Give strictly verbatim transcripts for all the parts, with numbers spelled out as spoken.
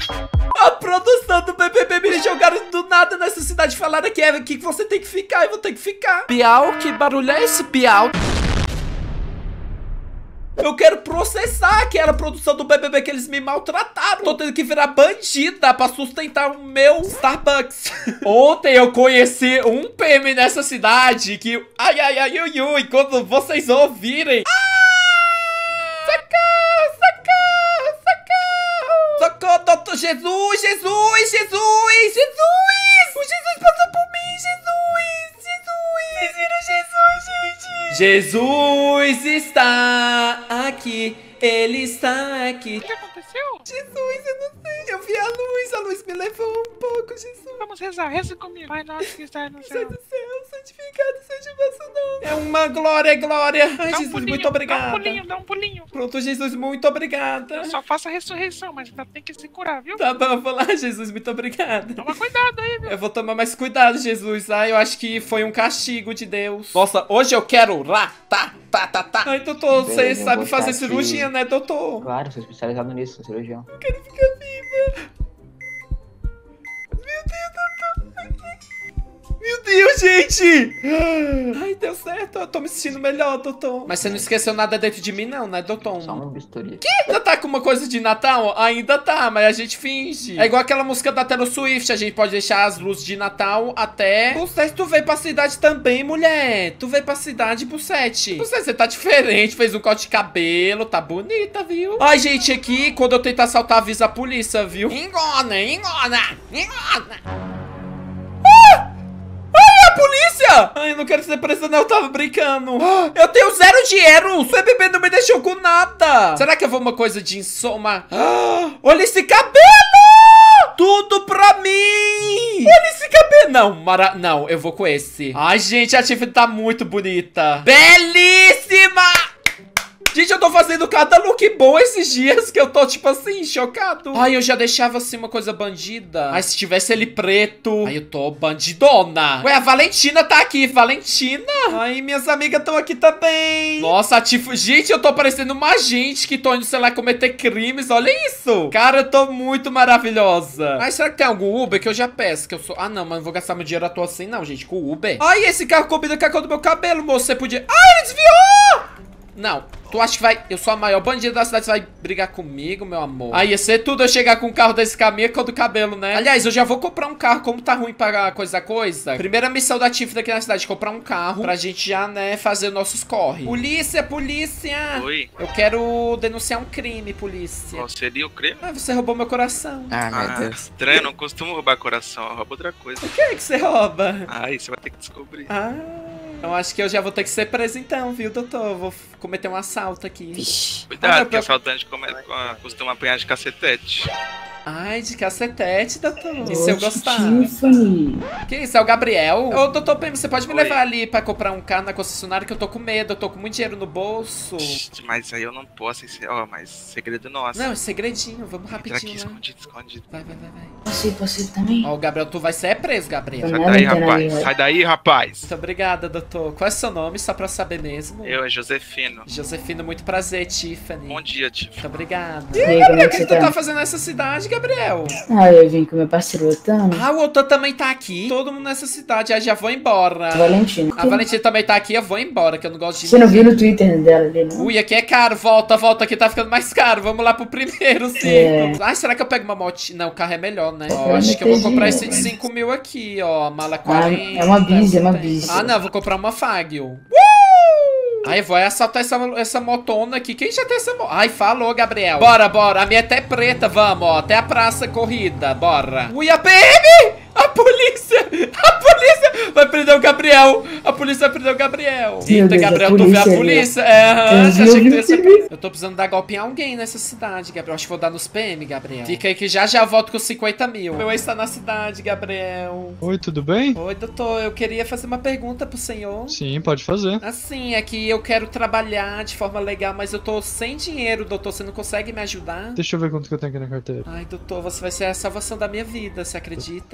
A produção do B B B me jogaram do nada nessa cidade. Falaram que é aqui que você tem que ficar e vou ter que ficar. Bial, que barulho é esse, Bial? Eu quero processar aquela produção do B B B que eles me maltrataram. Tô tendo que virar bandida pra sustentar o meu Starbucks. Ontem eu conheci um P M nessa cidade que... Ai, ai, ai, ui, ui. Quando vocês ouvirem... Ah! Socorro, socorro, socorro. Socorro, doutor Jesus, Jesus, Jesus, Jesus. O Jesus passou por mim, Jesus, Jesus. Vocês viram Jesus, gente? Jesus está aqui, ele está aqui. O que aconteceu? Jesus, eu não sei. Eu vi a luz, a luz me levou um pouco, Jesus. Vamos rezar, reza comigo. Pai nosso que está no Sai céu. do céu, santificado seja o vosso nome. É uma glória, glória. Ai, Dá um Jesus, pulinho, muito Dá um obrigada. pulinho, dá um pulinho. Pronto, Jesus, muito obrigada. Só faça a ressurreição, mas ainda tem que se curar, viu? Tá bom, eu vou lá, Jesus, muito obrigada. Toma cuidado aí, viu? Eu vou tomar mais cuidado, Jesus. Ai, eu acho que foi um castigo de Deus. Nossa, hoje eu quero lá, tá, tá, tá, tá. Ai, doutor, você Beleza, eu sabe vou fazer estar cirurgia, aqui. né, doutor? Claro, sou especializado nisso, sou cirurgião. Quero ficar viva. Meu Deus, doutor. Meu Deus, gente. Ai, deu certo. Eu tô me sentindo melhor, doutor. Mas você não esqueceu nada dentro de mim, não, né, doutor? Só um bisturi. Ainda tá com uma coisa de Natal? Ainda tá, mas a gente finge. É igual aquela música da Taylor Swift. A gente pode deixar as luzes de Natal até... Bussete, tu veio pra cidade também, mulher. Tu veio pra cidade, Bussete. Bussete, você tá diferente. Fez um corte de cabelo. Tá bonita, viu? Ai, gente, aqui, quando eu tentar assaltar, avisa a polícia, viu? Engona, engona, engona. Polícia! Ai, eu não quero ser presa, não. Eu tava brincando. Eu tenho zero dinheiro. O B B B não me deixou com nada. Será que eu vou uma coisa de insoma? Olha esse cabelo! Tudo pra mim! Olha esse cabelo! Não, mara... não, eu vou com esse. Ai, gente, a Tiffany tá muito bonita. Belíssima! Gente, eu tô fazendo cada look bom esses dias que eu tô, tipo assim, chocado. Ai, eu já deixava, assim, uma coisa bandida. Ai, se tivesse ele preto. Ai, eu tô bandidona. Ué, a Valentina tá aqui. Valentina? Ai, minhas amigas estão aqui também. Nossa, a Tiff... Gente, eu tô parecendo uma gente que tô indo, sei lá, cometer crimes. Olha isso. Cara, eu tô muito maravilhosa. Ai, será que tem algum Uber que eu já peço? Que eu sou... Ah, não, mas não vou gastar meu dinheiro à toa assim, não, gente, com o Uber. Ai, esse carro combina com a cor do meu cabelo, moço. Você podia... Ai, ele desviou! Não, tu acha que vai... Eu sou a maior bandida da cidade, você vai brigar comigo, meu amor? Aí ia ser tudo eu chegar com um carro desse caminho com o do cabelo, né? Aliás, eu já vou comprar um carro, como tá ruim pra coisa a coisa. Primeira missão da Tiff daqui na cidade, comprar um carro pra gente já, né, fazer nossos corre. Polícia, polícia! Oi. Eu quero denunciar um crime, polícia. Qual seria o crime? Ah, você roubou meu coração. Ah, meu Ah, Deus. estranho, eu não costumo roubar coração, eu roubo outra coisa. O que é que você rouba? Ah, isso você vai ter que descobrir. Ah... Eu acho que eu já vou ter que ser preso então, viu, doutor? Eu vou cometer um assalto aqui. Vixe. Cuidado, Ah, que eu- assaltante come... costuma apanhar de cacetete. Ai, de cacetete, doutor. E se eu gostar? Tiffany. Que isso? É o Gabriel? Ô, doutor P M, você pode me Oi. levar ali pra comprar um carro na concessionária que eu tô com medo, eu tô com muito dinheiro no bolso. Mas aí eu não posso, esse- ó, mas segredo nosso. Não, é segredinho, vamos Entra aqui, rapidinho lá. escondido, escondido. Vai, vai, vai, vai. Posso ir, posso ir também? Ó, o Gabriel, tu vai ser preso, Gabriel. Sai Nada daí, entendo rapaz, aí, sai daí, rapaz. Muito obrigada, doutor. Qual é o seu nome, só pra eu saber mesmo? Eu, é Josefino. Josefino, muito prazer, Tiffany. Bom dia, tio. Muito obrigado. E aí, como é O que que você tu tá tá? fazendo nessa cidade, Gabriel? Ah, eu vim com meu parceiro Otano. Ah, o Otan também tá aqui. Todo mundo nessa cidade. Aí já vou embora. Valentino. A Valentina também tá aqui. Eu vou embora, que eu não gosto de... Você não viu no Twitter dela ali, não? Ui, aqui é caro. Volta, volta. Aqui tá ficando mais caro. Vamos lá pro primeiro, sim. É. Ai, será que eu pego uma motinha? Não, o carro é melhor, né? Eu Ó, quero acho que eu vou meter comprar dinheiro, esse de mas- cinco mil aqui, ó. Mala Ah, quarenta. é uma bis, é uma bis. Ah, não. Vou comprar uma Fagio. Uh! Ai, vou assaltar essa, essa motona aqui. Quem já tem essa moto? Ai, falou, Gabriel. Bora, bora. A minha é até preta. Vamos, ó. Até a praça corrida. Bora. Ui, a P M! A polícia! A polícia vai prender o Gabriel! A polícia vai prender o Gabriel! Meu Eita, Deus, a Gabriel, tu vê a polícia ali, ó. polícia? É, aham, Eu já vi, achei que eu tu ia ser... vi. Eu tô precisando dar golpe em alguém nessa cidade, Gabriel. Acho que vou dar nos P M, Gabriel. Fica aí que já já volto com cinquenta mil. Meu ex tá na cidade, Gabriel. Oi, tudo bem? Oi, doutor. Eu queria fazer uma pergunta pro senhor. Sim, pode fazer. Assim, é que eu quero trabalhar de forma legal, mas eu tô sem dinheiro, doutor. Você não consegue me ajudar? Deixa eu ver quanto que eu tenho aqui na carteira. Ai, doutor, você vai ser a salvação da minha vida, você acredita? Então a gente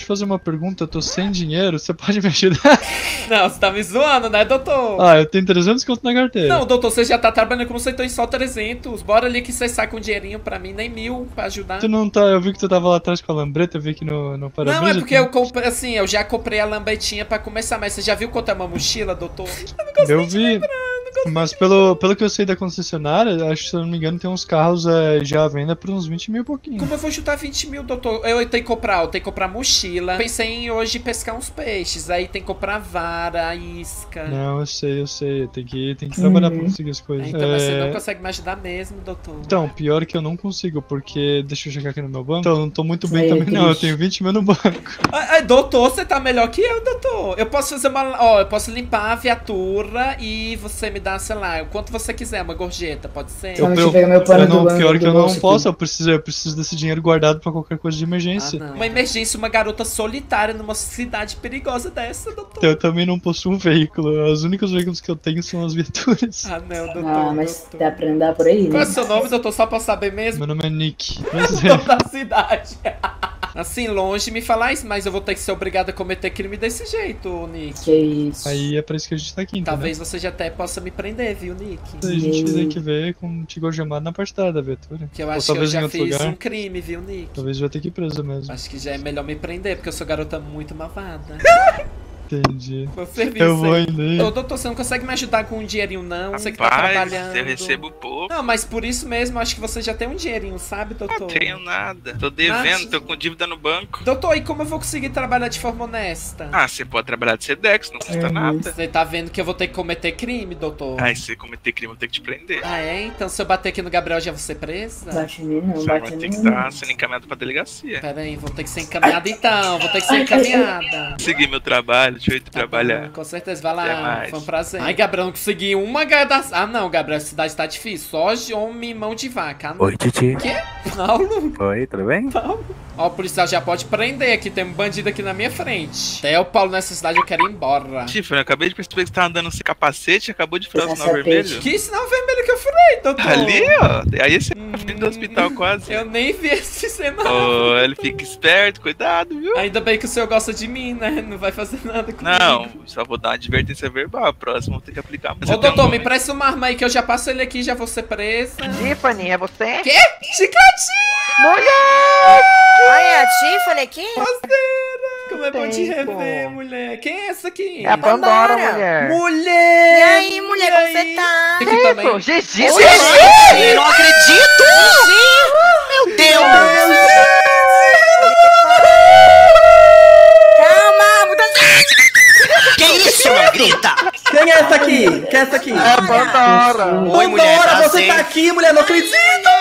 te fazer uma pergunta, eu tô sem dinheiro, você pode me ajudar? Não, você tá me zoando, né, doutor? Ah, eu tenho trezentos conto na carteira. Não, doutor, você já tá trabalhando como você tem só trezentos. Bora ali que você sai com um dinheirinho pra mim, nem mil pra ajudar. Tu não tá, eu vi que tu tava lá atrás com a lambreta, eu vi aqui no, no parabéns. Não, é porque eu comprei, assim, eu já comprei a lambetinha pra começar, mas você já viu quanto é uma mochila, doutor? Eu não consigo Eu vi, lembrar, não consigo. mas pelo, pelo que eu sei da concessionária, acho que se eu não me engano tem uns carros é, já à venda por uns vinte mil e pouquinho. Como eu vou chutar vinte mil, doutor? Eu tenho que comprar, eu tenho que comprar mochila. Pensei em hoje pescar uns peixes, aí tem que comprar vara, isca. Não, eu sei, eu sei, tem que, tem que trabalhar pra Uhum. conseguir as coisas. Então, mas você É, não consegue me ajudar mesmo, doutor. Então, pior que eu não consigo, porque deixa eu checar aqui no meu banco. Então, eu não tô muito bem Aí, também não, eu triste. tenho vinte mil no banco. Ai, ai, doutor, você tá melhor que eu, doutor. Eu posso fazer uma... Ó, eu posso limpar a viatura e você me dá, sei lá, o quanto você quiser, uma gorjeta, pode ser? Calma, deixa eu pegar meu pano eu não, do banco, pior que do eu não bolso posso, aqui. eu preciso, eu preciso desse dinheiro guardado pra qualquer coisa de Ah, emergência. não. Uma emergência, uma garota solitária numa cidade perigosa dessa, doutor. Então, eu também não possuo um veículo, os únicos veículos que eu tenho são as viaturas. Ah, não, doutor. Ah, mas doutor. dá pra andar por aí, Qual é né? o seu nome, doutor? Só pra saber mesmo? Meu nome é Nick. O Pois nome é. da cidade. Assim, longe me falar isso, mas eu vou ter que ser obrigado a cometer crime desse jeito, Nick. Que isso. Aí é pra isso que a gente tá aqui, entendeu? Talvez você já até possa me prender, viu, Nick? A gente tem que ver contigo algemado na parte da viatura. Que eu Ou acho que eu talvez em já outro fiz lugar. um crime, viu, Nick? Talvez vai ter que ir preso mesmo. Acho que já é melhor me prender, porque eu sou garota muito malvada. Entendi. Vou serviço Eu vou aí. ainda aí. Ô, doutor, você não consegue me ajudar com um dinheirinho, não? Você que tá Rapaz, trabalhando. eu recebo pouco. Não, mas por isso mesmo, acho que você já tem um dinheirinho, sabe, doutor? Não tenho nada. Tô devendo, Mas- tô com dívida no banco. Doutor, e como eu vou conseguir trabalhar de forma honesta? Ah, você pode trabalhar de Sedex, não custa Uhum. nada. Você tá vendo que eu vou ter que cometer crime, doutor? Aí, se você cometer crime, eu vou ter que te prender. Ah, é? Então se eu bater aqui no Gabriel, já vou ser presa? Bate em mim, não, Você vai bate ter em que mim. estar sendo encaminhado pra delegacia. Pera aí, vou ter que ser encaminhada então, vou ter que ser encaminhada. Seguir meu trabalho, deixa eu ir Tá trabalhar. bom, com certeza, vai Até lá, mais. foi um prazer. Ai, Gabriel, não consegui uma das... Ah, não, Gabriel, a cidade tá difícil, só de homem e mão de vaca. Ah, não. Oi, Titi. Quê? Paulo? Oi, tudo bem? Paulo? Ó, o policial já pode prender aqui, tem um bandido aqui na minha frente. Até o Paulo nessa cidade, eu quero ir embora. Tiffany, eu acabei de perceber que você tá andando sem capacete e acabou de furar o Essa sinal vermelho. peixe. Que sinal vermelho que eu furei, doutor? Ali, ó. Aí esse é na frente do hospital quase. Eu nem vi esse cenário. Ô, ele fica esperto, cuidado, viu? Ainda bem que o senhor gosta de mim, né? Não vai fazer nada comigo. Não, só vou dar uma advertência verbal. A próxima eu vou ter que aplicar. Mas Ô, eu tenho doutor, um me nome. presta uma arma aí que eu já passo ele aqui e já vou ser presa. Tiffany, é você? Quê? Chicletinho! Ai, é a Tiffany aqui? Parceira! Como é bom te Tempo. rever, mulher. Quem é essa aqui? É a Pandora, Pandora. mulher. Mulher! E aí, mulher, E como aí? você tá? Aqui também. Gigi, Oi, Gigi. não acredito! Meu Deus! Calma, muda... Que isso, não grita? Quem é essa aqui? Quem é essa aqui? É a Pandora. Oi, mulher, Pandora, você prazer. tá aqui, mulher, não acredito!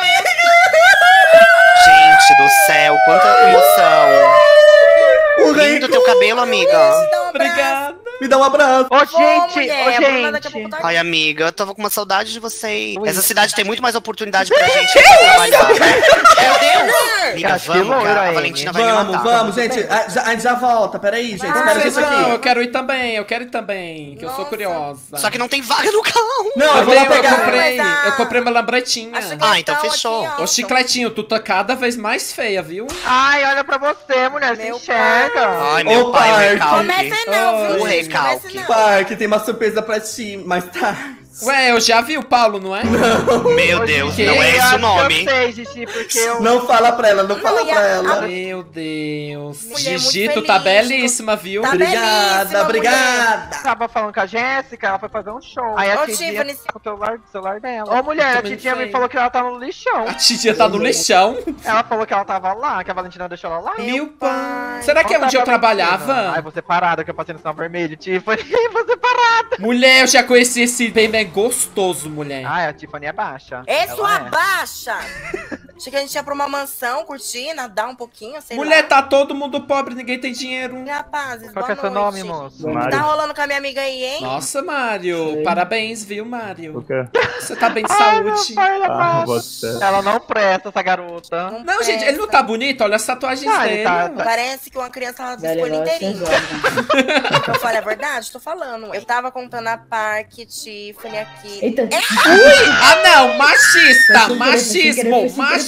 Gente do céu, quanta emoção. O Lindo rei, teu cabelo, amiga. Obrigada. me dá um abraço. Ô, Ô, gente, mulher, ô, a Bruna daqui a pouco gente. tá aqui. Ai, amiga, eu tava com uma saudade de vocês. Ui. Essa cidade tem muito mais oportunidade pra gente trabalhar. Meu Deus! Amiga, Cara, que vamos, loira, cara. A Amy. Valentina vai me Vamos, matar. vamos, gente. A, já- a gente já volta, peraí, gente. Ah, Espera Vocês isso vão, eu aqui. quero ir também, eu quero ir também, que eu sou Nossa. curiosa. Só que não tem vaga no carro. Não, eu, eu vou lá tenho, eu pegar. comprei, Mas a- eu comprei uma lambretinha. A chicletão Ah, então aqui, fechou. ó. Ô, chicletinho, tu tá cada vez mais feia, viu? Ai, olha pra você, mulher, se Meu enxerga. Ai, meu Ô, pai, o Parque. recalque. Começa não, viu, Oi. O gente? recalque. Comece não. Parque, tem uma surpresa pra ti, mas tá. Ué, eu já vi o Paulo, não é? Meu Ô, Deus, Gigi, não é eu esse acho o nome. que eu sei, Gigi, porque eu... Não fala pra ela, não fala e a- pra ela. Meu Deus. Mulher Gigi, muito tu tá feliz, belíssima, viu? Tá Obrigada, belíssima, obrigada. tava falando com a Jéssica, ela foi fazer um show. Aí a Ô, Tidinha Tiffany. tá com o celular, o celular dela. Ô, mulher, a Também Tidinha sei. me falou que ela tá no lixão. A Titia tá no lixão. Ela falou que ela tava lá, que a Valentina deixou ela lá. Meu pai. pai. Será que é Conta onde eu pra Valentina. Ai, trabalhava? você parada, que eu passei no sinal vermelho, Tiffany. Você parada. Mulher, eu já conheci esse bem bem gostoso, mulher. Ai, a Tiffany é baixa. É Ela sua baixa! Achei que a gente ia pra uma mansão, curtir, nadar um pouquinho, sei Mulher, lá. tá todo mundo pobre, ninguém tem dinheiro. Rapazes, Qual boa que é seu noite. nome, moço? Mário. Tá rolando com a minha amiga aí, hein? Nossa, Mário. Sei. Parabéns, viu, Mário? O quê? Você tá bem de Ai, meu saúde. pai da Ah, baixa. você. Ela não presta, essa garota. Não, gente, ele não tá bonito? Olha as tatuagens Ah, ele dele. tá- tá- Parece que uma criança Vai biscoito levar inteirinho. seis horas. Eu falei a verdade? Tô falando. Eu tava contando a Parque, Tiffany aqui. Eita. Ah, não, machista, Foi sem querer, foi sem querer, machismo, foi sem querer,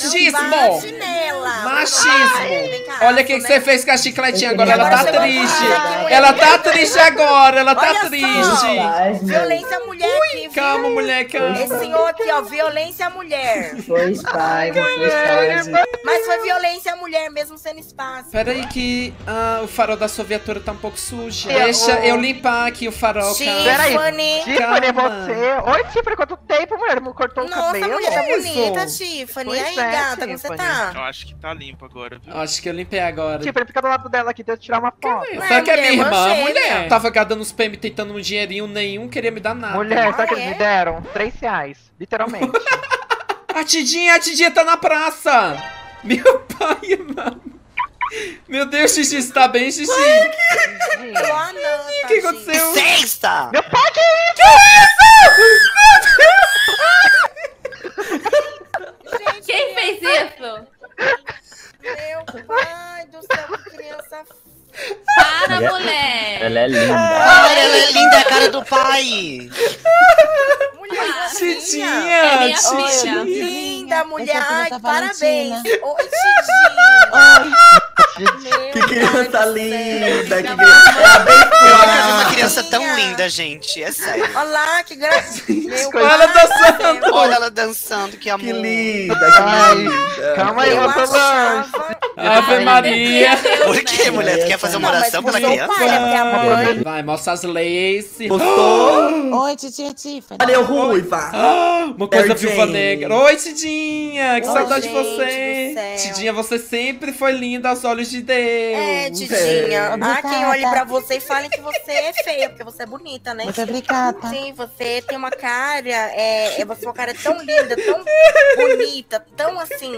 Machismo! Bate nela. Machismo! Vem cá, Olha o que, que né? você fez com a chicletinha agora. Ela Agora tá você vai triste. falar. Ela tá triste agora. Ela tá Olha só. triste. Faz, meu. Violência à mulher aqui, viu? Calma, mulher, calma. Esse senhor aqui, ó, violência à mulher. Foi espada, foi espada. Mas foi violência à mulher, mesmo sendo espaço. Pera aí que ah, o farol da sua viatura tá um pouco sujo. É, Deixa o- eu limpar aqui o farol, Sim. cara. Peraí, Tiffany. Tiffany, é Calma. você. Oi, Tiffany, quanto tempo, mulher? Me cortou o Nossa, cabelo. mulher tá isso? bonita, Tiffany. Pois E aí, é, gata, como você Tiffany. tá? Eu acho que tá limpo agora, viu? Acho que eu limpei agora. Tiffany, fica do lado dela aqui, deixa eu tirar uma foto. Não Sabe que é mulher, minha irmã, manchei, mulher? né? Tava gadando uns P M tentando um dinheirinho, nenhum queria me dar nada. Mulher, sabe o que Ah, eles é? me deram? Três reais, literalmente. A Tidinha, a Tidinha tá na praça! Meu pai, mano. Meu Deus, Xixi, você tá bem, Xixi? Ah, não, O que aconteceu? Sexta! Meu pai, que Gente, Quem fez isso? meu pai do céu, que criança. Para, mulher! Ela é linda. Ai, ela é linda, é a cara do pai! Mulher, Tidinha, É minha Tidinha. filha. linda, mulher. Eu sou Ai, Santa parabéns. Valentina. Oi, Tidinha. Meu Que pai criança do linda, que céu. criança Eu nunca vi abençoada. uma criança tão linda, gente. É sério. Olha lá, que graça. Meu Olha ela pai do dançando. céu. Olha ela dançando, que amor. Que linda, que Ai, linda. calma aí, Eu eu tô achava... Ave Maria. Por que, mulher? Tu quer fazer uma Não, mas oração pela puxou o criança? pai, né? Porque a mãe... Vai, mostra as lace. Gostou? Oi, titia Tiffany. Olha eu, ruiva. Ah, uma coisa Mary viúva Jane. negra. Oi, Tidinha. Que Oi, saudade de gente você. do céu. Tidinha, você sempre foi linda aos olhos de Deus. É, Tidinha. Obrigada. Ah, quem olhe pra você e fale que você é feia, porque você é bonita, né? Muito obrigada. Sim, você tem uma cara, é, é você uma cara tão linda, tão bonita, tão assim,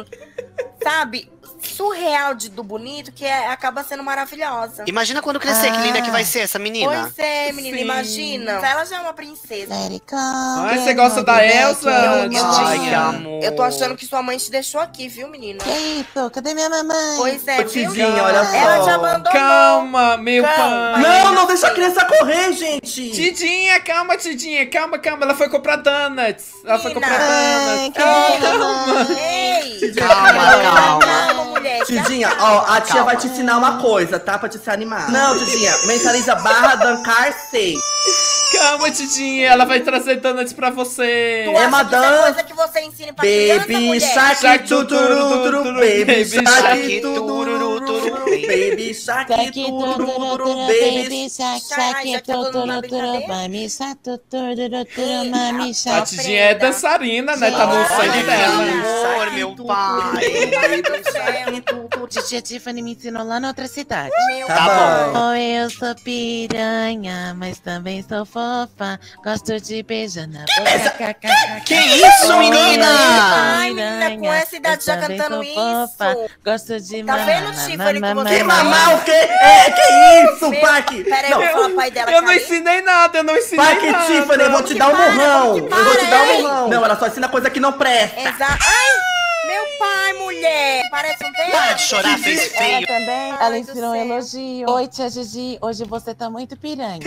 sabe, surreal de, do bonito, que é- acaba sendo maravilhosa. Imagina quando crescer, que linda que vai ser essa menina. Pois é, menina, Sim. imagina. Ela já é uma princesa. Let it come. Ai, você gosta da Elsa, Ai, que Tidinha? amor. Eu tô achando que sua mãe te deixou aqui, viu, menina? Que isso? Cadê minha mamãe? Pois é, Ô, viu? Tidinha, olha só. Ela te abandonou. Calma, meu Calma. pai. Não, não deixa a criança correr, gente. Tidinha, calma, Tidinha, calma, calma. Ela foi comprar donuts. Ela foi Menina. comprar Ai, donuts. que mamãe. Ei! Calma, calma. Calma, mulher. Tidinha, ó, a tia vai te ensinar uma coisa, tá? Pra te se animar. Não, Tidinha, mentaliza barra dancar seis. Calma, Tidinha. Ela vai trazer donuts pra você. Tu É acha madame. que isso é coisa que você ensina pra criança, Baby mulher? shark Shark tuturuturu, tuturuturu, baby baby shark shark tuturuturu, tuturuturu, baby shark Shark, tuturuturu, turururu, baby baby shark, Shark, shark, já que tá todo mundo na turururu, brincadeira. mami shark, turururu, mami A shark. Tidinha é dançarina, né? Tá no Ai, sangue que dela. amor, meu pai. Pai do céu. Titia Tiffany me ensinou lá na outra cidade. Meu Tá pai. bom. Oh, eu sou piranha, mas também sou fofa. Gosto de beijar na boca. kkk. Que isso, Oh, menina? Ai, menina, com essa idade já eu também cantando sou isso. fofa. Gosto de Tá mamar, vendo, Tiffany, que mamar, você Que mamar. mamar o quê? É, que isso, Meu- Parque? Peraí, Não, eu vou falar pro pai dela. Eu não cair. ensinei nada, eu não ensinei Parque nada. Tiffany, eu vou te Que dar um para, murrão. que Eu vou te para, dar um ei. murrão. Não, ela só ensina coisa que não presta. Exato. Ai, meu pai, mulher. Parece um Para peixe. de chorar, fez Ela feio. também, Ai, ela do ensinou um céu. elogio. Oi, tia Gigi, hoje você tá muito piranha.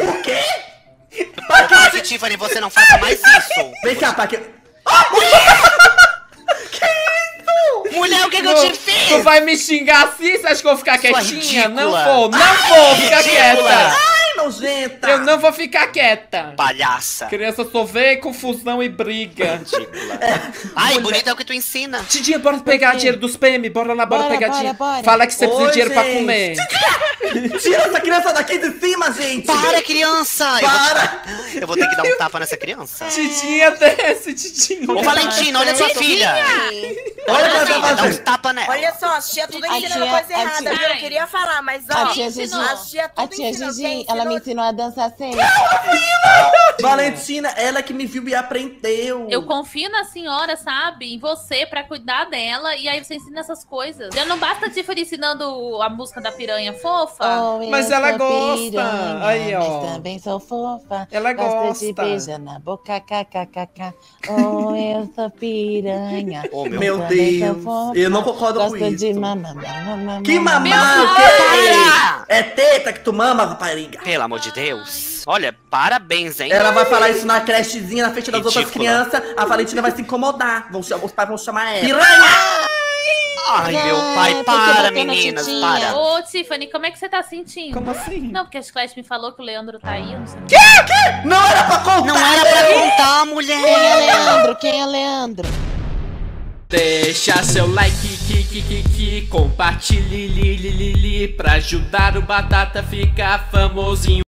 Ô, Parque Tiffany, você não faça mais isso. Vem cá, Parque. Mulher, o que, que eu te Tu fiz? vai me xingar assim? Você acha que eu vou ficar Sua quietinha? Não ridícula. vou, não vou ficar ridícula. quieta. Ai, nojenta. Eu não vou ficar quieta. Palhaça. Criança só vê confusão e briga. Ridícula. Ai, bonito é o que tu ensina. Tidinha, bora pegar dinheiro dos P M, bora lá, bora, Bora, pegar bora, dinheiro. bora. Fala que você precisa Oi, de dinheiro pra gente. comer. Tira essa criança daqui de cima, gente. Para, criança. Eu vou, Para. te... eu vou ter que dar um tapa nessa criança. Tidinha, desce, Tidinha. Ô, Valentina, olha sua filha. Olha o que ela Filha, tá dá uns fazendo. tapas nela. Olha só, as tia tudo A ensinando tia- coisa a errada, tia- viu? Eu não queria falar, mas ó. A tia Gigi, As tia a tudo tia ensinando. Gigi, Quem ela me ensinou? ensinou a dançar seis. Valentina, ela que me viu e aprendeu. Eu confio na senhora, sabe? Em você pra cuidar dela. E aí você ensina essas coisas. Já não basta a Tiffany ensinando a música da piranha fofa? Oh, eu Mas ela sou gosta. piranha, Aí, ó. Mas também sou fofa. Ela Gosto de gosta. beijar na boca. Kkkk. Oh, eu sou piranha. Ô, meu, Meu também sou Deus, fofa. eu não concordo Gosto com isso. de mamar, mamar, mamar. Que mamar, Meu o Para! quê? É teta que tu mama, rapariga. Pelo amor de Deus. Olha, parabéns, hein? Ela vai falar isso na crechezinha, na frente das outras Ridícula. crianças. A Valentina vai se incomodar. Vão, cha- os pais vão chamar ela. Piranha! Ai, meu pai, porque para, bateu na meninas, titinha. para. Ô, Tiffany, como é que você tá sentindo? Como assim? Não, porque a Chiclete me falou que o Leandro tá aí, eu não sei. Não era pra contar! Não era pra contar, mulher. Quem é Leandro? Quem é Leandro? Deixa seu like, que, que, que, que, compartilhe, li, li, li, li, pra ajudar o Batata a ficar famosinho.